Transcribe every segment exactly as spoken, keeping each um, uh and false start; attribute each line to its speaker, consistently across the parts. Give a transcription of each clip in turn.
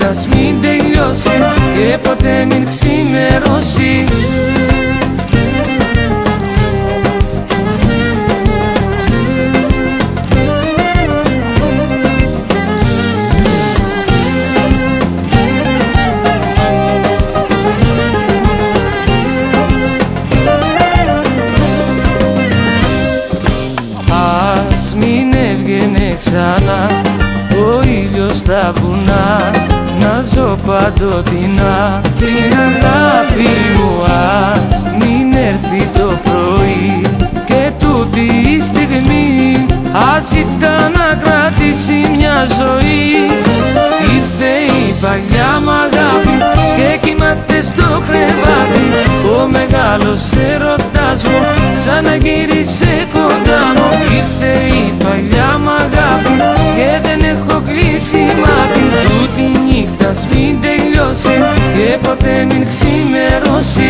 Speaker 1: νύχτας μην τελειώσει και ποτέ μην ξημερώσει. Ας μην έβγαινε ξανά ο ήλιος στα βουνά, να ζω παντοτινά την αγάπη μου. Ας μην έρθει το πρωί και τούτη η στιγμή, ας ήταν να κρατήσει μια ζωή. Ήρθε η παλιά μ' αγάπη και κοιμάται στο κρεβάτι, ο μεγάλος έρωτας μου ξαναγύρισε κοντά μου. Ήρθε η παλιά μ' αγάπη και δεν έχω κλείσει μάτι, τούτη νύχτας μην τελειώσει και ποτέ μην ξημερώσει.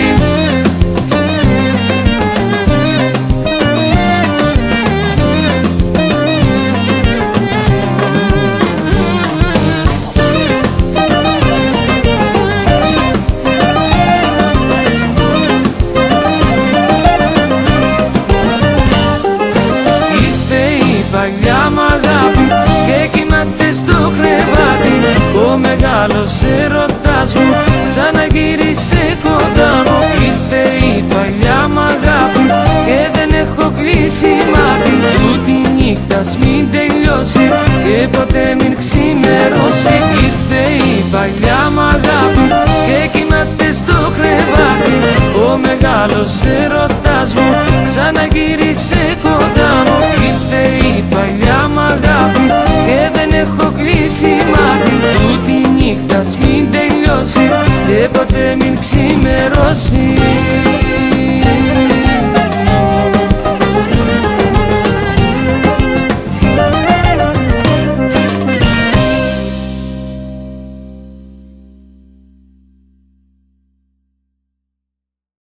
Speaker 1: Παλιά μ' αγάπη και κοιμάται στο κρεβάτι, ο μεγάλος έρωτας μου ξαναγύρισε κοντά μου. Ήρθε η παλιά μ' αγάπη και δεν έχω κλείσει μάτι, τούτη νύχτας μην τελειώσει και ποτέ μην ξημερώσει. Ήρθε η παλιά μ' αγάπη και κοιμάται στο κρεβάτι, ο μεγάλος έρωτας μου ξαναγύρισε κοντά μου. Ήρθε η παλιά μ' αγάπη και δεν έχω κλείσει μάτι, τούτη νύχτας μην τελειώσει και ποτέ μην ξημερώσει.